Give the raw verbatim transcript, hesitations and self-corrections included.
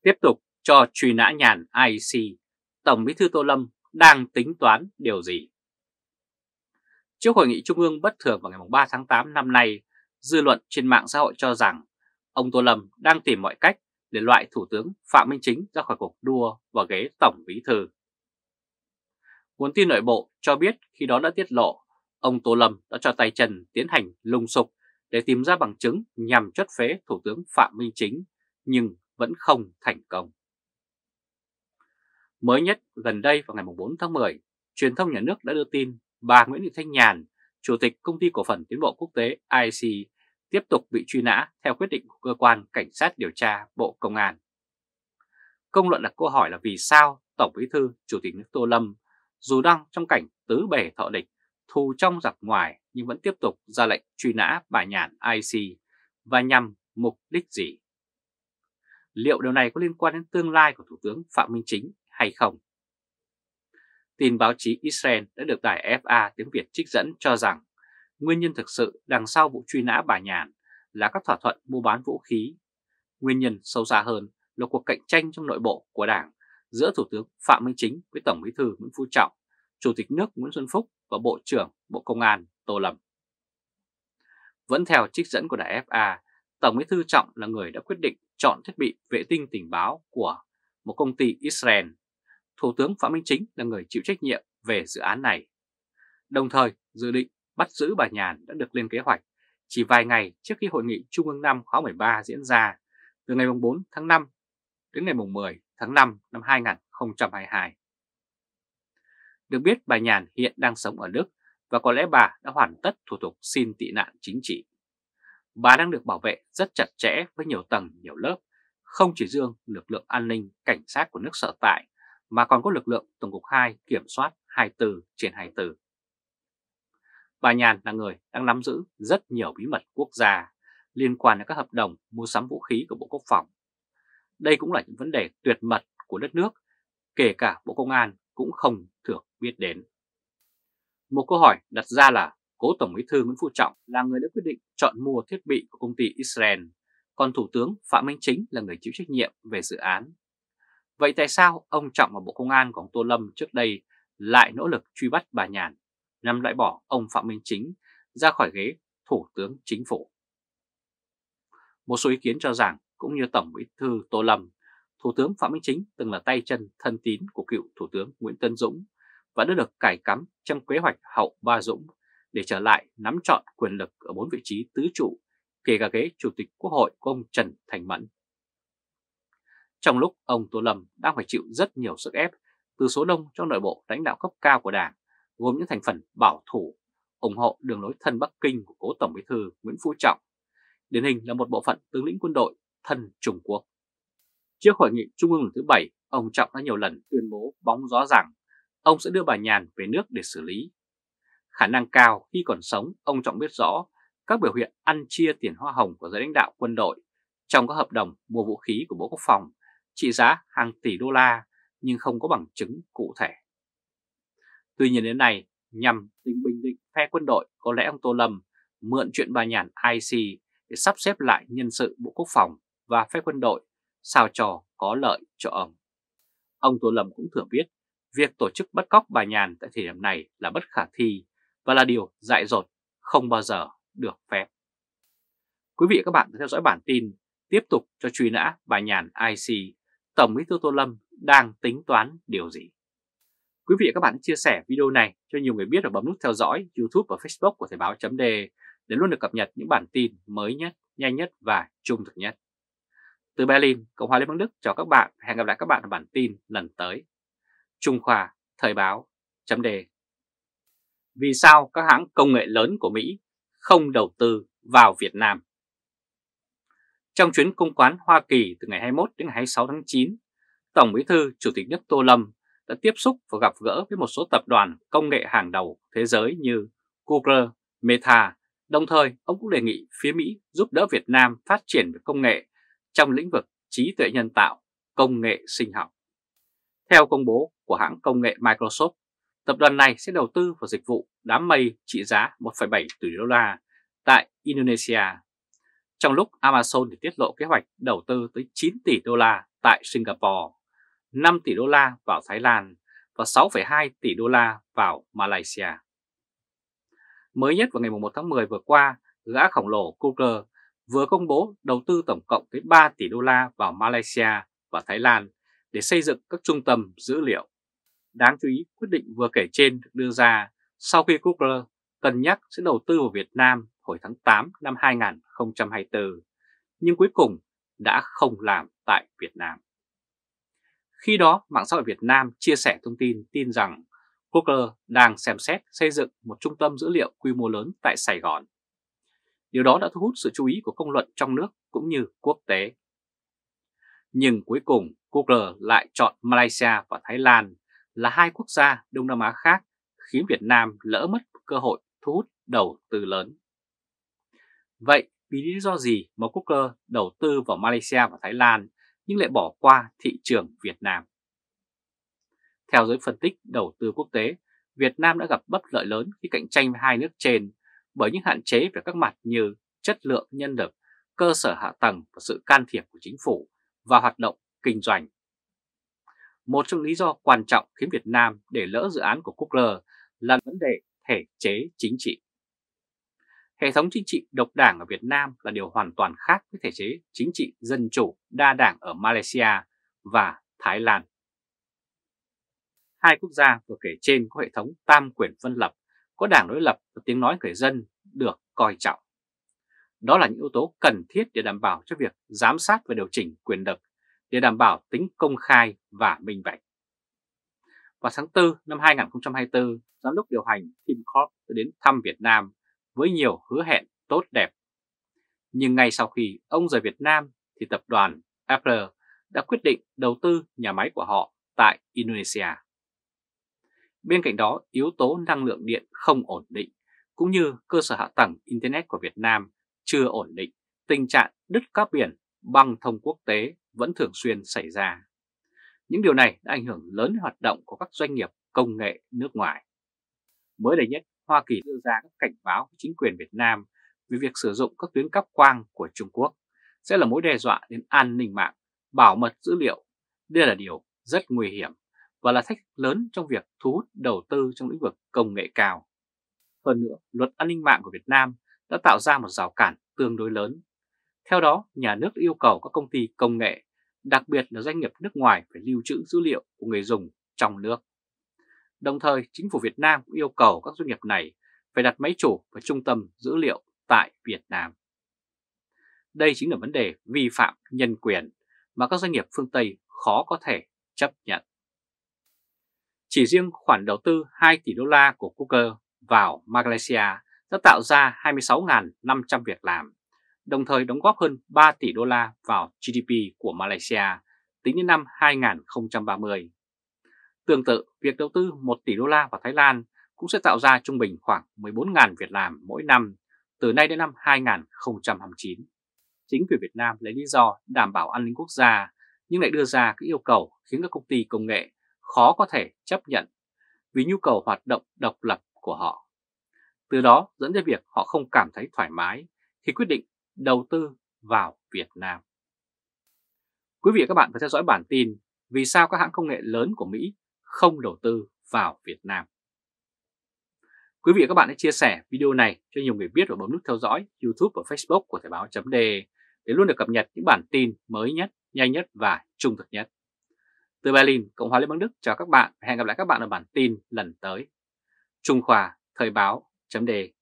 Tiếp tục cho truy nã nhàn i e xê, Tổng Bí thư Tô Lâm đang tính toán điều gì? Trước hội nghị trung ương bất thường vào ngày ba tháng tám năm nay, dư luận trên mạng xã hội cho rằng ông Tô Lâm đang tìm mọi cách để loại Thủ tướng Phạm Minh Chính ra khỏi cuộc đua vào ghế Tổng Bí thư. Nguồn tin nội bộ cho biết khi đó đã tiết lộ ông Tô Lâm đã cho tay chân tiến hành lùng sục để tìm ra bằng chứng nhằm chốt phế Thủ tướng Phạm Minh Chính, nhưng vẫn không thành công. Mới nhất gần đây vào ngày bốn tháng mười, truyền thông nhà nước đã đưa tin bà Nguyễn Thị Thanh Nhàn, Chủ tịch Công ty Cổ phần Tiến bộ Quốc tế i e xê, tiếp tục bị truy nã theo quyết định của Cơ quan Cảnh sát điều tra Bộ Công an. Công luận đặt câu hỏi là vì sao Tổng Bí thư Chủ tịch nước Tô Lâm dù đang trong cảnh tứ bề thọ địch, thù trong giặc ngoài nhưng vẫn tiếp tục ra lệnh truy nã bà Nhàn i e xê và nhằm mục đích gì? Liệu điều này có liên quan đến tương lai của Thủ tướng Phạm Minh Chính hay không? Tin báo chí Israel đã được đài ép a tiếng Việt trích dẫn cho rằng nguyên nhân thực sự đằng sau vụ truy nã bà Nhàn là các thỏa thuận mua bán vũ khí. Nguyên nhân sâu xa hơn là cuộc cạnh tranh trong nội bộ của Đảng giữa Thủ tướng Phạm Minh Chính với Tổng Bí thư Nguyễn Phú Trọng, Chủ tịch nước Nguyễn Xuân Phúc và Bộ trưởng Bộ Công an Tô Lâm. Vẫn theo trích dẫn của đài ép a, Tổng Bí thư Trọng là người đã quyết định chọn thiết bị vệ tinh tình báo của một công ty Israel. Thủ tướng Phạm Minh Chính là người chịu trách nhiệm về dự án này. Đồng thời, dự định bắt giữ bà Nhàn đã được lên kế hoạch chỉ vài ngày trước khi Hội nghị Trung ương năm khóa mười ba diễn ra, từ ngày bốn tháng năm đến ngày mười tháng năm năm hai nghìn không trăm hai mươi hai. Được biết bà Nhàn hiện đang sống ở Đức và có lẽ bà đã hoàn tất thủ tục xin tị nạn chính trị. Bà đang được bảo vệ rất chặt chẽ với nhiều tầng, nhiều lớp, không chỉ riêng lực lượng an ninh, cảnh sát của nước sở tại, mà còn có lực lượng Tổng cục hai kiểm soát hai mươi tư trên hai mươi tư. Bà Nhàn là người đang nắm giữ rất nhiều bí mật quốc gia liên quan đến các hợp đồng mua sắm vũ khí của Bộ Quốc phòng. Đây cũng là những vấn đề tuyệt mật của đất nước, kể cả Bộ Công an cũng không thường biết đến. Một câu hỏi đặt ra là cố Tổng Bí thư Nguyễn Phú Trọng là người đã quyết định chọn mua thiết bị của công ty Israel, còn Thủ tướng Phạm Minh Chính là người chịu trách nhiệm về dự án. Vậy tại sao ông Trọng và Bộ Công an của ông Tô Lâm trước đây lại nỗ lực truy bắt bà Nhàn nhằm loại bỏ ông Phạm Minh Chính ra khỏi ghế Thủ tướng Chính phủ? Một số ý kiến cho rằng cũng như Tổng Bí thư Tô Lâm, Thủ tướng Phạm Minh Chính từng là tay chân thân tín của cựu Thủ tướng Nguyễn Tấn Dũng và đã được cài cắm trong kế hoạch hậu Ba Dũng để trở lại nắm trọn quyền lực ở bốn vị trí tứ trụ, kể cả ghế Chủ tịch Quốc hội của ông Trần Thanh Mẫn. Trong lúc ông Tô Lâm đang phải chịu rất nhiều sức ép từ số đông trong nội bộ lãnh đạo cấp cao của Đảng, gồm những thành phần bảo thủ, ủng hộ đường lối thân Bắc Kinh của cố Tổng Bí thư Nguyễn Phú Trọng, điển hình là một bộ phận tướng lĩnh quân đội thân Trung Quốc. Trước hội nghị Trung ương lần thứ bảy, ông Trọng đã nhiều lần tuyên bố bóng gió rằng ông sẽ đưa bà Nhàn về nước để xử lý. Khả năng cao khi còn sống, ông Trọng biết rõ các biểu hiện ăn chia tiền hoa hồng của giới lãnh đạo quân đội trong các hợp đồng mua vũ khí của Bộ Quốc phòng trị giá hàng tỷ đô la nhưng không có bằng chứng cụ thể. Tuy nhiên đến nay, nhằm tình bình định phe quân đội, có lẽ ông Tô Lâm mượn chuyện bà Nhàn i e xê để sắp xếp lại nhân sự Bộ Quốc phòng và phe quân đội sao cho có lợi cho ông. Ông Tô Lâm cũng thừa biết việc tổ chức bắt cóc bà Nhàn tại thời điểm này là bất khả thi và là điều dại dột, không bao giờ được phép. Quý vị và các bạn theo dõi bản tin tiếp tục cho truy nã bà Nhàn i e xê, Tổng Bí thư Tô Lâm đang tính toán điều gì? Quý vị và các bạn chia sẻ video này cho nhiều người biết và bấm nút theo dõi YouTube và Facebook của Thời báo chấm de để luôn được cập nhật những bản tin mới nhất, nhanh nhất và trung thực nhất. Từ Berlin, Cộng hòa Liên bang Đức chào các bạn và hẹn gặp lại các bạn ở bản tin lần tới. Trung Khoa, Thời báo chấm de. Vì sao các hãng công nghệ lớn của Mỹ không đầu tư vào Việt Nam? Trong chuyến công quán Hoa Kỳ từ ngày hai mươi mốt đến ngày hai mươi sáu tháng chín, Tổng Bí thư Chủ tịch nước Tô Lâm đã tiếp xúc và gặp gỡ với một số tập đoàn công nghệ hàng đầu thế giới như Google, Meta. Đồng thời, ông cũng đề nghị phía Mỹ giúp đỡ Việt Nam phát triển về công nghệ trong lĩnh vực trí tuệ nhân tạo, công nghệ sinh học. Theo công bố của hãng công nghệ Microsoft, tập đoàn này sẽ đầu tư vào dịch vụ đám mây trị giá một phẩy bảy tỷ đô la tại Indonesia. trong lúc Amazon thì tiết lộ kế hoạch đầu tư tới chín tỷ đô la tại Singapore, năm tỷ đô la vào Thái Lan và sáu phẩy hai tỷ đô la vào Malaysia. Mới nhất vào ngày một tháng mười vừa qua, gã khổng lồ Google vừa công bố đầu tư tổng cộng tới ba tỷ đô la vào Malaysia và Thái Lan để xây dựng các trung tâm dữ liệu. Đáng chú ý, quyết định vừa kể trên được đưa ra sau khi Google cân nhắc sẽ đầu tư vào Việt Nam hồi tháng tám năm hai nghìn không trăm hai mươi tư, nhưng cuối cùng đã không làm tại Việt Nam. Khi đó, mạng xã hội Việt Nam chia sẻ thông tin tin rằng Google đang xem xét xây dựng một trung tâm dữ liệu quy mô lớn tại Sài Gòn. Điều đó đã thu hút sự chú ý của công luận trong nước cũng như quốc tế. Nhưng cuối cùng Google lại chọn Malaysia và Thái Lan là hai quốc gia Đông Nam Á khác, khiến Việt Nam lỡ mất cơ hội thu hút đầu tư lớn. Vậy vì lý do gì mà Google đầu tư vào Malaysia và Thái Lan nhưng lại bỏ qua thị trường Việt Nam? Theo giới phân tích đầu tư quốc tế, Việt Nam đã gặp bất lợi lớn khi cạnh tranh với hai nước trên bởi những hạn chế về các mặt như chất lượng nhân lực, cơ sở hạ tầng và sự can thiệp của chính phủ vào hoạt động kinh doanh. Một trong lý do quan trọng khiến Việt Nam để lỡ dự án của Google là vấn đề thể chế chính trị. Hệ thống chính trị độc đảng ở Việt Nam là điều hoàn toàn khác với thể chế chính trị dân chủ đa đảng ở Malaysia và Thái Lan. Hai quốc gia vừa kể trên có hệ thống tam quyền phân lập, có đảng đối lập và tiếng nói người dân được coi trọng. Đó là những yếu tố cần thiết để đảm bảo cho việc giám sát và điều chỉnh quyền lực, để đảm bảo tính công khai và minh bạch. Vào tháng tư năm hai nghìn không trăm hai mươi tư, giám đốc điều hành Tim Corp đã đến thăm Việt Nam với nhiều hứa hẹn tốt đẹp. Nhưng ngay sau khi ông rời Việt Nam thì tập đoàn Apple đã quyết định đầu tư nhà máy của họ tại Indonesia. Bên cạnh đó, yếu tố năng lượng điện không ổn định cũng như cơ sở hạ tầng Internet của Việt Nam chưa ổn định, tình trạng đứt cáp biển, băng thông quốc tế vẫn thường xuyên xảy ra. Những điều này đã ảnh hưởng lớn đến hoạt động của các doanh nghiệp công nghệ nước ngoài. Mới đây nhất, Hoa Kỳ đưa ra các cảnh báo với chính quyền Việt Nam về việc sử dụng các tuyến cáp quang của Trung Quốc sẽ là mối đe dọa đến an ninh mạng, bảo mật dữ liệu. Đây là điều rất nguy hiểm và là thách thức lớn trong việc thu hút đầu tư trong lĩnh vực công nghệ cao. Hơn nữa, luật an ninh mạng của Việt Nam đã tạo ra một rào cản tương đối lớn. Theo đó, nhà nước yêu cầu các công ty công nghệ, đặc biệt là doanh nghiệp nước ngoài phải lưu trữ dữ liệu của người dùng trong nước. Đồng thời, chính phủ Việt Nam cũng yêu cầu các doanh nghiệp này phải đặt máy chủ và trung tâm dữ liệu tại Việt Nam. Đây chính là vấn đề vi phạm nhân quyền mà các doanh nghiệp phương Tây khó có thể chấp nhận. Chỉ riêng khoản đầu tư hai tỷ đô la của Google vào Malaysia đã tạo ra hai mươi sáu nghìn năm trăm việc làm, đồng thời đóng góp hơn ba tỷ đô la vào giê đê pê của Malaysia tính đến năm hai nghìn không trăm ba mươi. Tương tự, việc đầu tư một tỷ đô la vào Thái Lan cũng sẽ tạo ra trung bình khoảng mười bốn nghìn việc làm mỗi năm từ nay đến năm hai nghìn không trăm hai mươi chín. Chính quyền Việt Nam lấy lý do đảm bảo an ninh quốc gia nhưng lại đưa ra các yêu cầu khiến các công ty công nghệ khó có thể chấp nhận vì nhu cầu hoạt động độc lập của họ. Từ đó dẫn đến việc họ không cảm thấy thoải mái khi quyết định đầu tư vào Việt Nam. Quý vị và các bạn phải theo dõi bản tin vì sao các hãng công nghệ lớn của Mỹ không đầu tư vào Việt Nam. Quý vị và các bạn hãy chia sẻ video này cho nhiều người biết và bấm nút theo dõi YouTube và Facebook của Thời báo.de để luôn được cập nhật những bản tin mới nhất, nhanh nhất và trung thực nhất. Từ Berlin, Cộng hòa Liên bang Đức chào các bạn và hẹn gặp lại các bạn ở bản tin lần tới. Trung Khoa, Thời báo.de